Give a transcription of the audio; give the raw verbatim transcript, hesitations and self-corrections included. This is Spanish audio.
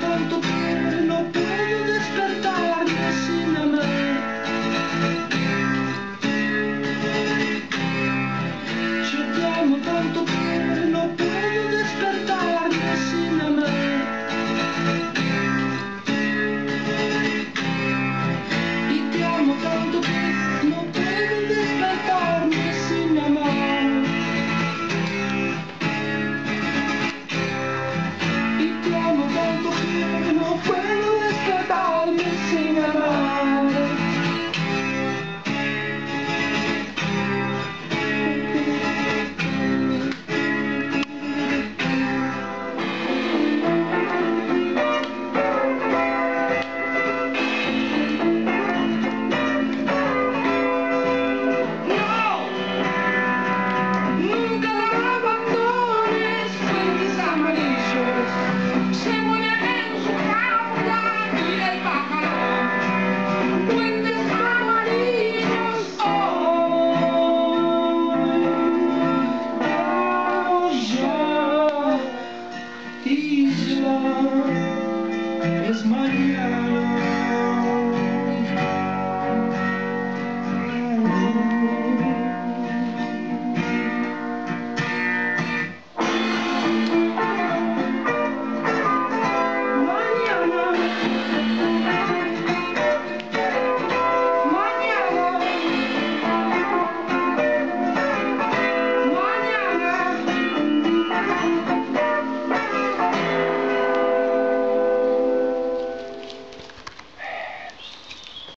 tanto que no puedo despertarme sin amar. Yo te amo tanto que no puedo despertarme sin amar. Y te amo tanto que no puedo despertarme sin amar. Y te amo tanto que no puedo despertarme sin amar. Is my